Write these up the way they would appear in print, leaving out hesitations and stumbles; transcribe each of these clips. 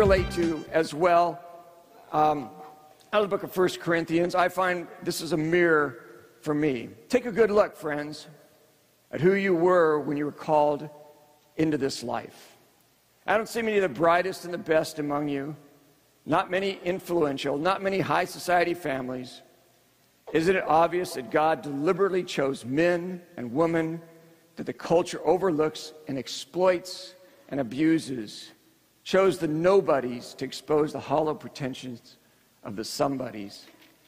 relate to as well. Out of the book of 1 Corinthians, I find this is a mirror for me. Take a good look, friends, at who you were when you were called into this life. I don't see many of the brightest and the best among you, not many influential, not many high society families. Isn't it obvious that God deliberately chose men and women that the culture overlooks and exploits and abuses, chose the nobodies to expose the hollow pretensions of the somebodies?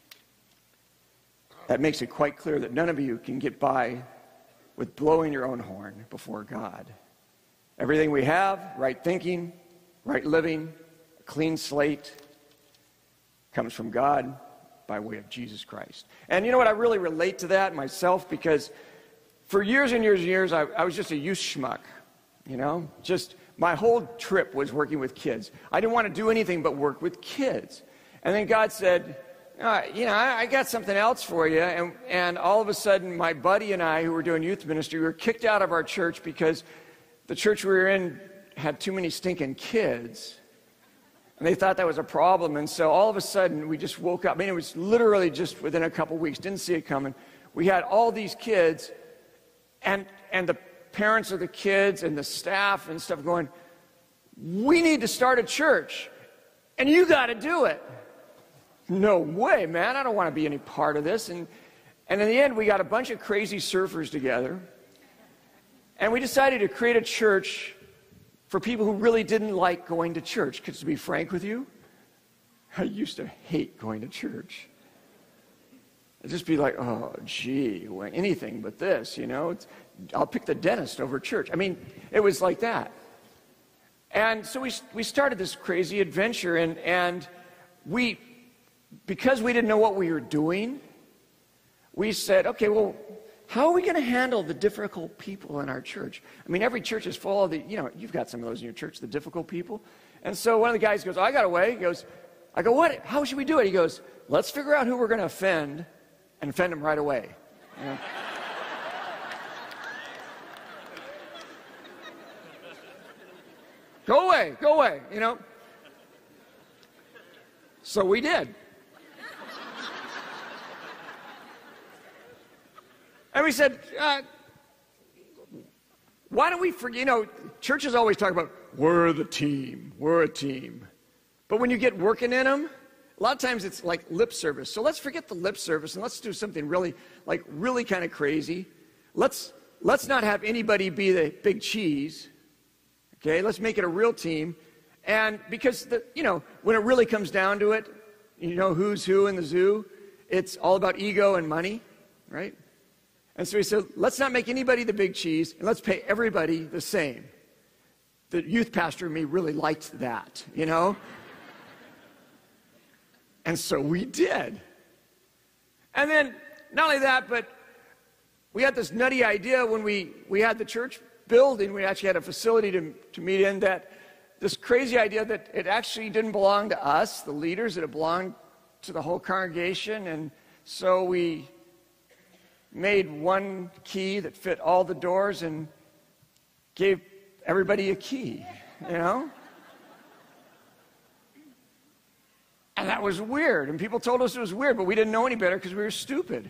That makes it quite clear that none of you can get by with blowing your own horn before God. Everything we have, right thinking, right living, a clean slate, comes from God by way of Jesus Christ. And you know what? I really relate to that myself, because for years and years and years, I was just a youth schmuck, you know? Just my whole trip was working with kids. I didn't want to do anything but work with kids. And then God said, I got something else for you. And all of a sudden, my buddy and I, who were doing youth ministry, we were kicked out of our church because the church we were in had too many stinking kids. And they thought that was a problem. And so all of a sudden, we just woke up. I mean, it was literally just within a couple weeks. Didn't see it coming. We had all these kids, and the parents of the kids and the staff and stuff going, we need to start a church, and you got to do it. No way, man. I don't want to be any part of this. And in the end, we got a bunch of crazy surfers together, and we decided to create a church for people who really didn't like going to church. Because to be frank with you, I used to hate going to church. I'd just be like, oh, gee, anything but this, you know. I'll pick the dentist over church. I mean, it was like that. And so we started this crazy adventure, and we, because we didn't know what we were doing, we said, okay, well, how are we going to handle the difficult people in our church? I mean, every church is full of you've got some of those in your church, the difficult people. And so one of the guys goes, I got a way. He goes, I go, what? How should we do it? He goes, let's figure out who we're going to offend and offend them right away. You know? Go away, you know. So we did. And we said, why don't we forget, churches always talk about, we're the team, we're a team. But when you get working in them, a lot of times it's like lip service. So let's forget the lip service and let's do something really kind of crazy. Let's not have anybody be the big cheese. Okay, let's make it a real team. And because, when it really comes down to it, who's who in the zoo, it's all about ego and money, right? And so he said, let's not make anybody the big cheese, and let's pay everybody the same. The youth pastor in me really liked that, And so we did. And then, not only that, but we had this nutty idea when we had the church building. We actually had a facility to meet in, that this crazy idea that it actually didn't belong to us, the leaders, that it belonged to the whole congregation. And so we made one key that fit all the doors and gave everybody a key, And that was weird. And people told us it was weird, but we didn't know any better because we were stupid.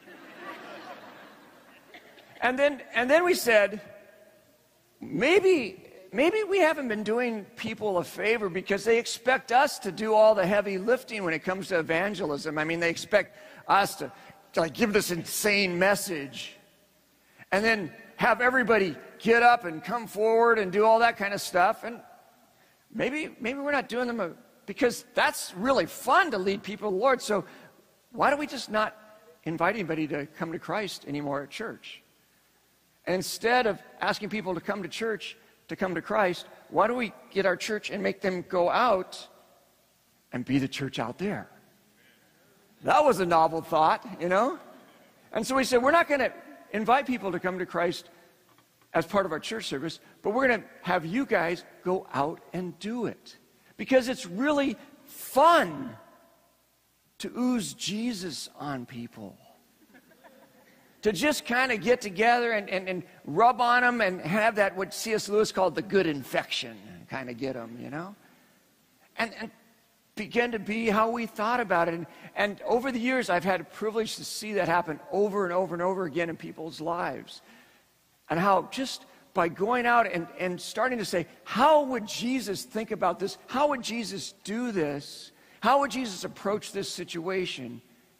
And then we said, maybe we haven't been doing people a favor, because they expect us to do all the heavy lifting when it comes to evangelism. I mean, they expect us to give this insane message and then have everybody get up and come forward and do all that kind of stuff. And maybe we're not doing them because that's really fun to lead people to the Lord. So why don't we just not invite anybody to come to Christ anymore at church? And instead of asking people to come to church to come to Christ, why don't we get our church and make them go out and be the church out there? That was a novel thought, And so we said, we're not going to invite people to come to Christ as part of our church service, but we're going to have you guys go out and do it. Because it's really fun to ooze Jesus on people. To just kind of get together and rub on them and have that, what C.S. Lewis called the good infection, kind of get them, and began to be how we thought about it. And over the years, I've had a privilege to see that happen over and over and over again in people's lives. And how just by going out and starting to say, how would Jesus think about this? How would Jesus do this? How would Jesus approach this situation?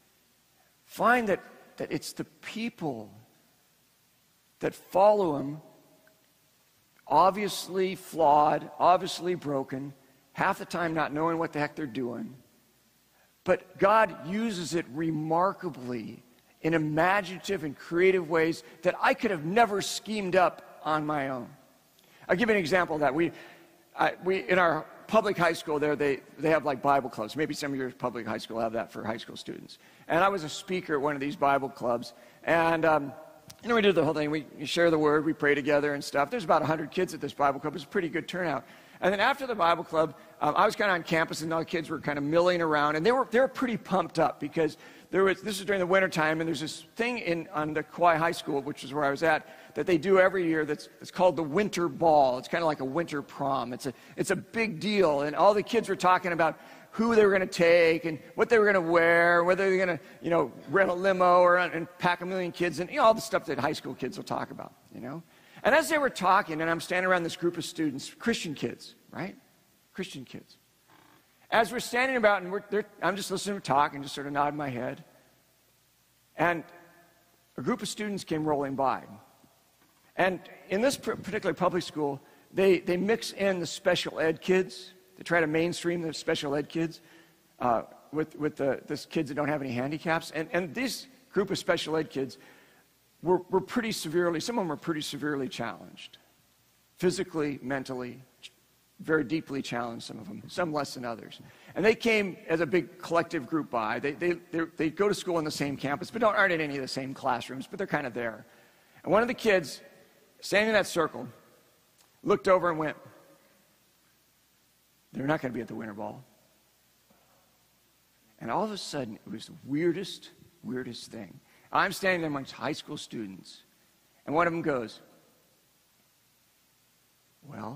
Find that it's the people that follow him, obviously flawed, obviously broken, half the time not knowing what the heck they're doing. But God uses it remarkably in imaginative and creative ways that I could have never schemed up on my own. I'll give you an example of that. We in our public high school there, they have like Bible clubs. Maybe some of your public high school have that for high school students. And I was a speaker at one of these Bible clubs. And we did the whole thing. We share the word, we pray together and stuff. There's about 100 kids at this Bible club. It was a pretty good turnout. And then after the Bible club, I was kind of on campus, and all the kids were kind of milling around. And they were pretty pumped up because this was during the wintertime, and there's this thing on the Kauai High School, which is where I was at, that they do every year it's called the Winter Ball. It's kind of like a winter prom. It's a big deal, and all the kids were talking about who they were going to take and what they were going to wear, whether they were going to, rent a limo and pack a million kids, and all the stuff that high school kids will talk about, And as they were talking, and I'm standing around this group of students, Christian kids, right? Christian kids. As we're standing about, and I'm just listening to them talk and just sort of nodding my head. And a group of students came rolling by. And in this particular public school, they mix in the special ed kids. They try to mainstream the special ed kids with the kids that don't have any handicaps. And this group of special ed kids were pretty severely, some of them were pretty severely challenged. Physically, mentally, very deeply challenged, some of them, some less than others. And they came as a big collective group by. They go to school on the same campus, but aren't in any of the same classrooms, but they're kind of there. And one of the kids, standing in that circle, looked over and went, "They're not going to be at the Winter Ball." And all of a sudden, it was the weirdest thing. I'm standing there amongst high school students, and one of them goes, "Well,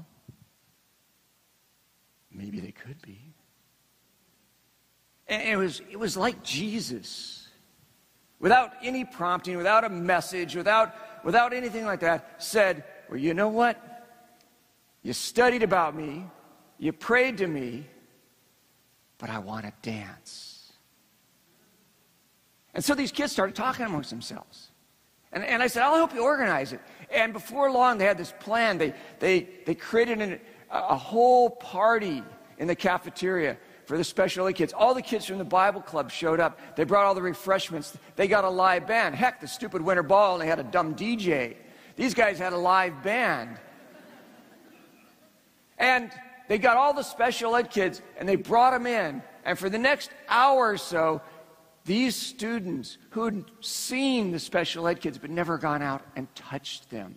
maybe they could be." And it was like Jesus, without any prompting, without a message, without anything like that, said, "Well, you know what? You studied about me, you prayed to me, but I want to dance." And so these kids started talking amongst themselves. And I said, "I'll help you organize it." And before long, they had this plan. They created a whole party in the cafeteria for the special ed kids. All the kids from the Bible club showed up. They brought all the refreshments. They got a live band. Heck, the stupid Winter Ball, and they had a dumb DJ. These guys had a live band. And they got all the special ed kids, and they brought them in. And for the next hour or so, these students who had seen the special ed kids but never gone out and touched them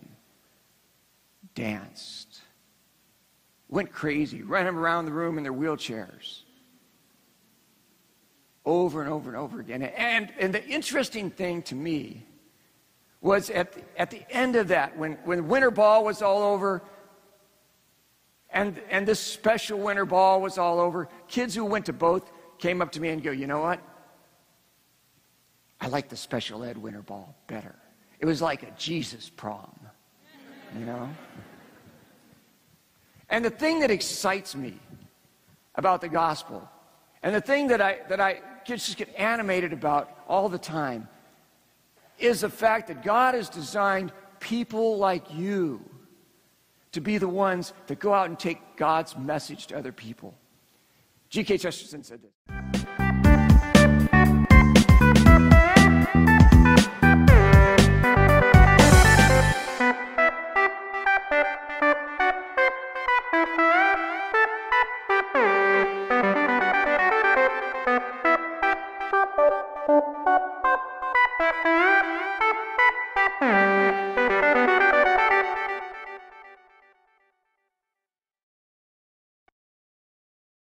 danced, went crazy, ran around the room in their wheelchairs over and over and over again. And the interesting thing to me was at the end of that, when Winter Ball was all over, and this special Winter Ball was all over, kids who went to both came up to me and go, "You know what? I like the special ed Winter Ball better. It was like a Jesus prom, And the thing that excites me about the gospel, and the thing that I just get animated about all the time, is the fact that God has designed people like you to be the ones that go out and take God's message to other people. G.K. Chesterton said this.